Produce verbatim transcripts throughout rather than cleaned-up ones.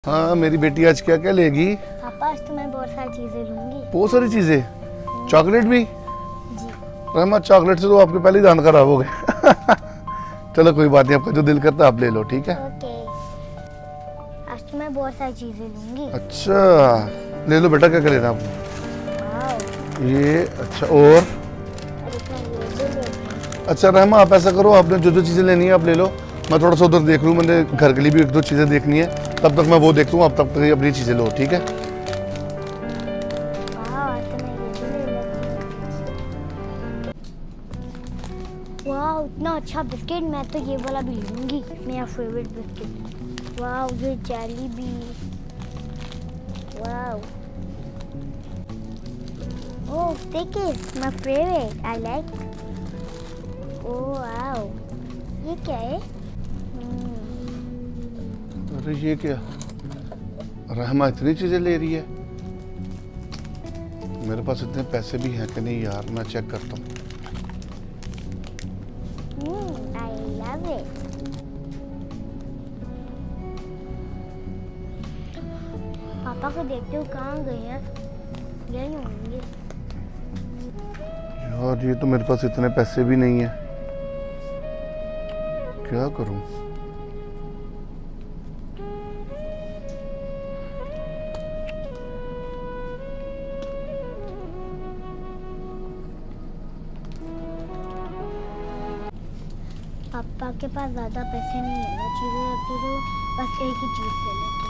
हाँ मेरी बेटी आज क्या क्या लेगी? पापा आज तो मैं बहुत सारी चीजें लूंगी। बहुत सारी चीजें? चॉकलेट भी? जी। रहमा चॉकलेट से तो आपके पहले ही दांत खराब हो गए। चलो कोई बात नहीं, आपका जो दिल करता है आप ले लो, ठीक है? ओके। आज तो मैं बहुत सारी चीजें लूंगी। अच्छा ले लो बेटा, क्या क्या लेना आपको? ये अच्छा, और अच्छा रहमा आप ऐसा करो, आपने जो जो चीजें लेनी है आप ले लो, मैं थोड़ा सा उधर देख लूँ, मैंने घर के लिए भी एक दो चीजें देखनी है, तब तक मैं वो देख लूँ, आप तब तक अपनी चीजें लो, ठीक है? वाह इतना अच्छा बिस्किट, मैं तो ये वाला भी लूंगी, मेरा फेवरेट बिस्किट। वाह ये जेली भी, वाह oh stickies my favourite, I like. Oh wow ये क्या है? अरे ये क्या, रहमा इतनी चीजें ले रही है, मेरे पास इतने पैसे भी हैं कि नहीं यार, मैं चेक करता हूँ। I love it. पापा को देखते हो कहाँ गए हैं? यही होंगे। यार ये तो मेरे पास इतने पैसे भी नहीं है, क्या करूं? पापा के पास ज्यादा पैसे नहीं है, मैं चीजें रखती तो बस एक ही चीज ले लेती।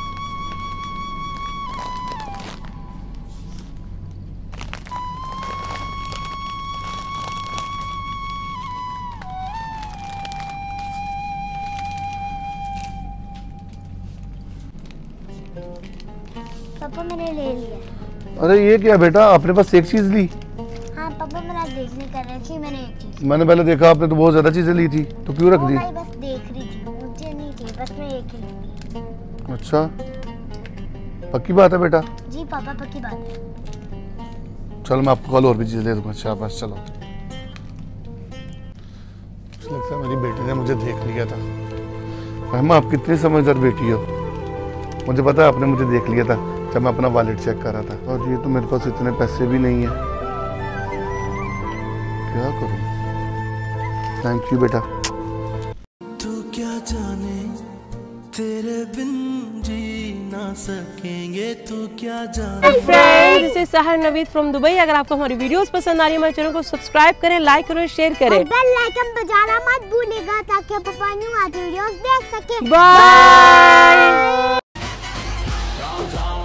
पापा मैंने ले लिया। अरे ये क्या बेटा, आपने बस एक चीज ली? हाँ पापा मैं देखने कर रही थी, मैंने एक चीज। मैंने पहले देखा आपने तो बहुत ज्यादा चीजें ली थी, तो क्यों रख दी? मैं बस देख रही थी, मुझे नहीं थी, बस मैं एक ही लूंगी। अच्छा पक्की बात है बेटा? जी पापा पक्की बात है। चलो मैं आपको कल और भी चीजें दे दूंगा। अच्छा बस चलो, लगता है मेरी बेटी ने मुझे देख लिया था। रहमा आप कितनी समझदार बेटी हो, मुझे पता है आपने मुझे देख लिया था जब मैं अपना वॉलेट चेक कर रहा था। और ये तो मेरे पास इतने पैसे भी नहीं है, क्या करूं? थैंक यू बेटा। तू क्या जाने तेरे बिन जी ना सकेंगे, तू क्या जाने। फ्रेंड्स दिस इज सहर नवीद फ्रॉम दुबई। अगर आपको हमारी वीडियोस पसंद आ रही है, हमारे चैनल को सब्सक्राइब करें, लाइक करें, शेयर करें, बेल आइकन बजाना मत भूलिएगा ताकि पापा न्यू आते वीडियोस देख सके। बाय।